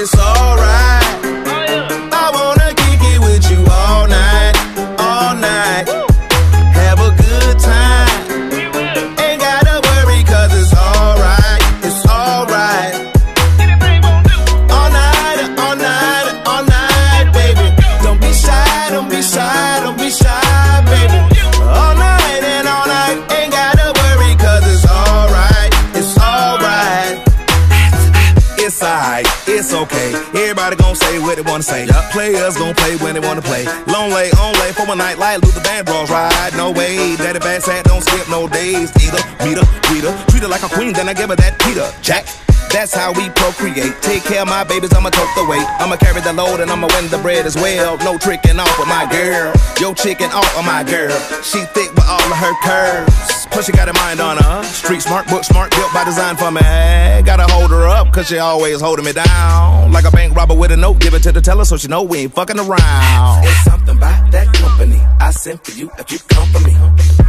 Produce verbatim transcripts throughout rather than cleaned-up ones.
it's alright, I wanna kick it with you all night, all night. Have a good time, ain't gotta worry cause it's alright, it's alright. All night, all night, all night, baby. Don't be shy, don't be shy, don't be shy, baby. All night and all night, ain't gotta worry cause it's alright, it's alright. It's alright, it's okay. Everybody gon' say what they wanna say. Yep. Players gon' play when they wanna play. Long lay, on lay for a night like Luther Vandross ride. No way, daddy bad sad, don't skip no days. Either, meet her, treat her, treat her like a queen, then I give her that Peter Jack. That's how we procreate. Take care of my babies, I'ma tote the weight. I'ma carry the load and I'ma win the bread as well. No tricking off with my girl. Yo chicken off of my girl. She thick with all of her curves. Plus she got a mind on her. Street smart, book smart, built by design for me. Gotta hold her up, cause she always holding me down. Like a bank robber with a note, give it to the teller so she know we ain't fucking around. It's something about that company I sent for you if you come for me.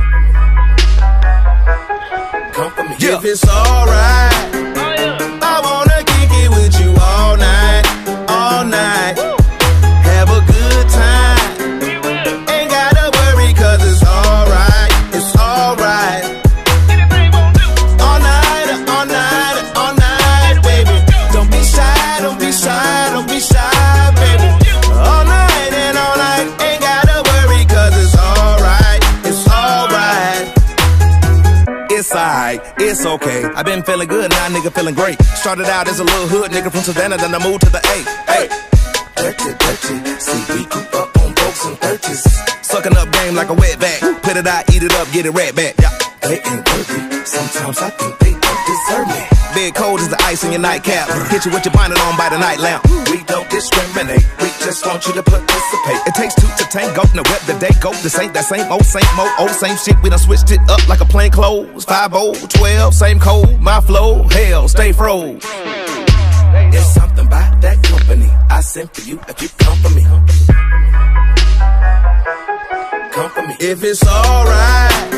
Come for me. Yeah. If it's alright, I wanna kick it with you all night, all night. Have a good time, ain't gotta worry cause it's alright, it's alright. All night, all night, all night, baby. Don't be shy, don't be shy, don't be shy, baby. All night and all night, ain't gotta worry cause it's alright, it's alright. It's alright, it's okay. I've been feeling good, now nigga feeling great. Started out as a little hood nigga from Savannah, then I moved to the A. Hey, Dirty, dirty. See, we grew up on folks and thirties. Sucking up game like a wet back. Put it out, eat it up, get it right back. Yeah. They ain't worthy. Sometimes I think they don't deserve me. Big cold as the ice in your nightcap. Hit you with your bonnet on by the night lamp. We don't discriminate. We just want you to participate. It takes two to tango. Now where the day go? This ain't that same old, same old, old same shit. We done switched it up like a plain clothes. Five oh, twelve, same code. My flow, hell, stay froze. It's something about that company I sent for you if you come for me. Come for me. If it's alright,